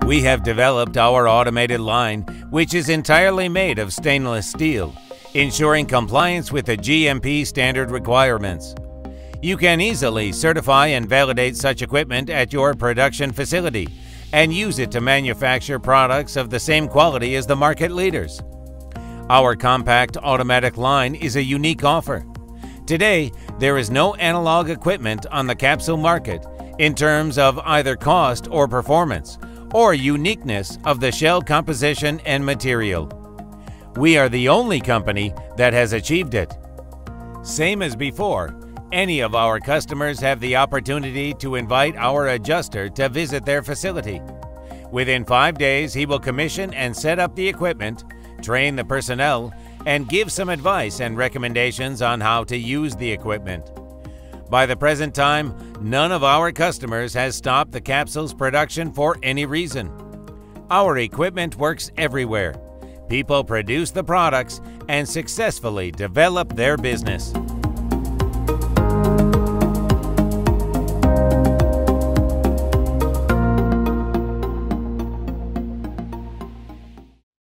We have developed our automated line, which is entirely made of stainless steel, ensuring compliance with the GMP standard requirements. You can easily certify and validate such equipment at your production facility and use it to manufacture products of the same quality as the market leaders. Our compact automatic line is a unique offer. Today, there is no analog equipment on the capsule market in terms of either cost or performance, or uniqueness of the shell composition and material. We are the only company that has achieved it. Same as before, any of our customers have the opportunity to invite our adjuster to visit their facility. Within 5 days, he will commission and set up the equipment, train the personnel, and give some advice and recommendations on how to use the equipment. By the present time, none of our customers has stopped the capsule's production for any reason. Our equipment works everywhere. People produce the products and successfully develop their business.